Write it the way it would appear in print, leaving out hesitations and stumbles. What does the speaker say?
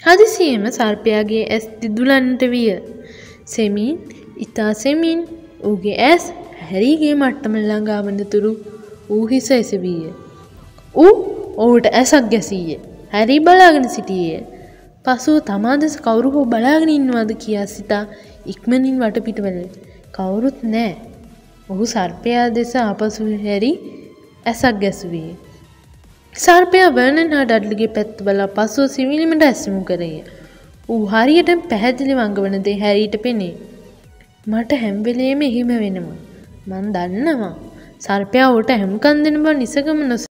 හදිසියෙම සර්පයාගේ ඇස් දිදුලන්නට විය. සෙමින් ඉතා සෙමින් ඌගේ ඇස් හැරීගේ මට්ටම ළඟා වනතුරු ඌ හිස එසවිය. ඌ ඔහුට ඇසක් ගැසීය. හැරී බලාගෙන සිටියේය. පසුව තමා දෙස කවුරු හෝ බලාගෙන ඉන්නවද කියා සිතා ඉක්මනින් වටපිට බැලුවා. කවුරුත් නෑ. ඔහු සර්පයා දෙස ආපසු හැරී ඇසක් ගැසුවේ. සර්පයා වර්නන් හා ඩඩ්ලිගේ පැත්ත බලා පසුව සිවිලිමට ඇස් යොමු කළේය. ඌ හරියටම පැහැදිලිව අඟවන දේ හැරීට පෙනේ. මට හැම වෙලේම එහෙම වෙනවා. මං දන්නවා. සර්පයා ඌට හැමකන් දෙන බව නිසකම